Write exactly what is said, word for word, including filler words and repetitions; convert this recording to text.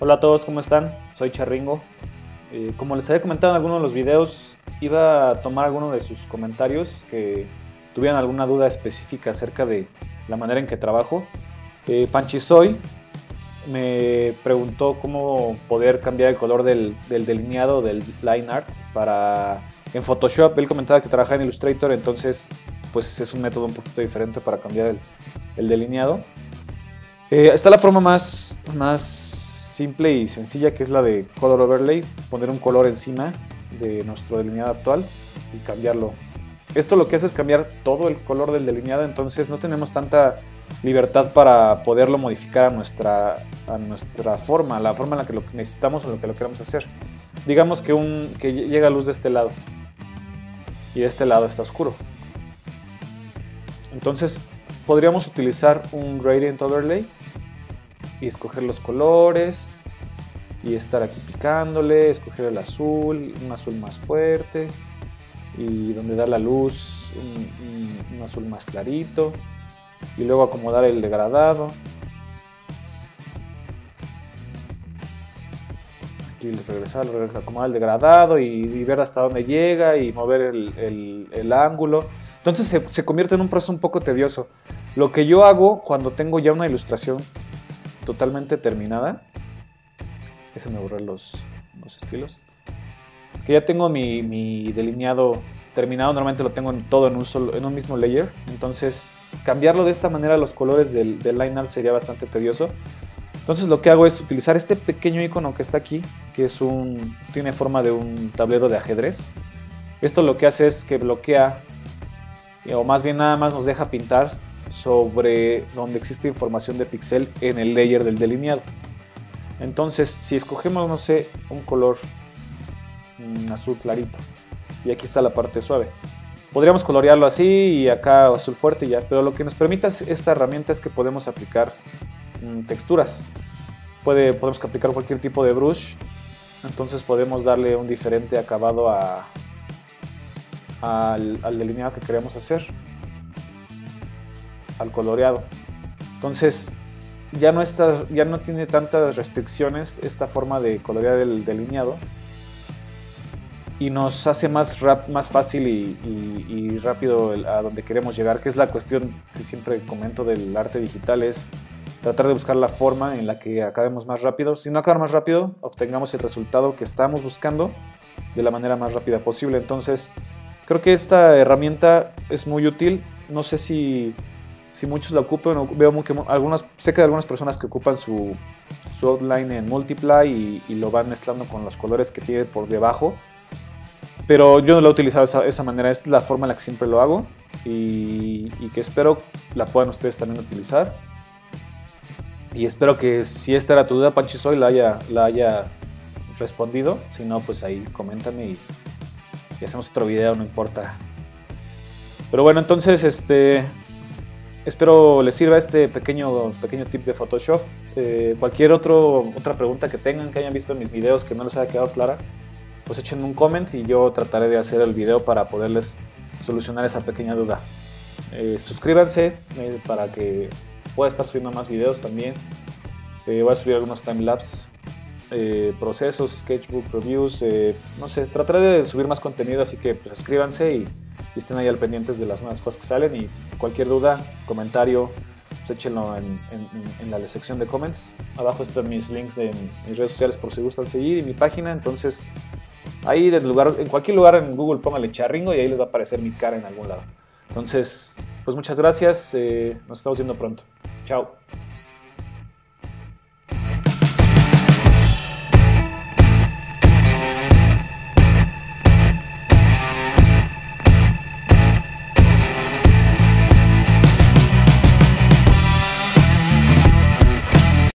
Hola a todos, ¿cómo están? Soy Charringo. Eh, como les había comentado en algunos de los videos, iba a tomar algunos de sus comentarios que tuvieran alguna duda específica acerca de la manera en que trabajo. Eh, Panchisoy me preguntó cómo poder cambiar el color del, del delineado del line art para en Photoshop. Él comentaba que trabaja en Illustrator, entonces pues es un método un poquito diferente para cambiar el, el delineado. Eh, está la forma más, más simple y sencilla, que es la de Color Overlay, poner un color encima de nuestro delineado actual y cambiarlo. Esto lo que hace es cambiar todo el color del delineado, entonces no tenemos tanta libertad para poderlo modificar a nuestra, a nuestra forma, la forma en la que lo necesitamos o lo que lo queremos hacer. Digamos que, un, que llega luz de este lado y de este lado está oscuro. Entonces podríamos utilizar un Gradient Overlay y escoger los colores y estar aquí picándole, escoger el azul, un azul más fuerte y donde da la luz un, un, un azul más clarito y luego acomodar el degradado. Aquí regresar, acomodar el degradado y, y ver hasta dónde llega y mover el, el, el ángulo. Entonces se, se convierte en un proceso un poco tedioso. Lo que yo hago cuando tengo ya una ilustración totalmente terminada, déjenme borrar los, los estilos, que ya tengo mi, mi delineado terminado, normalmente lo tengo en todo en un, solo, en un mismo layer, entonces cambiarlo de esta manera los colores del, del line art sería bastante tedioso. Entonces lo que hago es utilizar este pequeño icono que está aquí, que es un, tiene forma de un tablero de ajedrez. Esto lo que hace es que bloquea, o más bien nada más nos deja pintar sobre donde existe información de pixel en el layer del delineado. Entonces si escogemos, no sé, un color mm, azul clarito y aquí está la parte suave, podríamos colorearlo así y acá azul fuerte y ya, pero lo que nos permite esta herramienta es que podemos aplicar mm, texturas. Puede, podemos aplicar cualquier tipo de brush, entonces podemos darle un diferente acabado a, al, al delineado que queremos hacer, al coloreado. Entonces ya no, está, ya no tiene tantas restricciones esta forma de colorear el delineado y nos hace más, rap, más fácil y, y, y rápido el, a donde queremos llegar, que es la cuestión que siempre comento del arte digital, es tratar de buscar la forma en la que acabemos más rápido. Si no acabar más rápido, obtengamos el resultado que estamos buscando de la manera más rápida posible. Entonces creo que esta herramienta es muy útil. No sé si, si muchos la ocupen, veo que algunas, sé que hay algunas personas que ocupan su, su outline en Multiply y, y lo van mezclando con los colores que tiene por debajo, pero yo no lo he utilizado de esa, esa manera. Es la forma en la que siempre lo hago y, y que espero la puedan ustedes también utilizar. Y espero que si esta era tu duda, Panchisoy, la haya, la haya respondido. Si no, pues ahí coméntame y, y hacemos otro video, no importa. Pero bueno, entonces este, espero les sirva este pequeño, pequeño tip de Photoshop. Eh, cualquier otro, otra pregunta que tengan, que hayan visto en mis videos que no les haya quedado clara, pues echen un comment y yo trataré de hacer el video para poderles solucionar esa pequeña duda. Eh, suscríbanse eh, para que pueda estar subiendo más videos también. Eh, voy a subir algunos timelapse, eh, procesos, sketchbook, reviews, eh, no sé, trataré de subir más contenido, así que pues, suscríbanse y, y estén ahí al pendientes de las nuevas cosas que salen. Y cualquier duda, comentario, pues échenlo en, en, en la sección de comments. Abajo están mis links en mis redes sociales por si gustan seguir y mi página. Entonces ahí en, lugar, en cualquier lugar en Google pónganle Charringo y ahí les va a aparecer mi cara en algún lado. Entonces, pues muchas gracias, eh, nos estamos viendo pronto. Chao.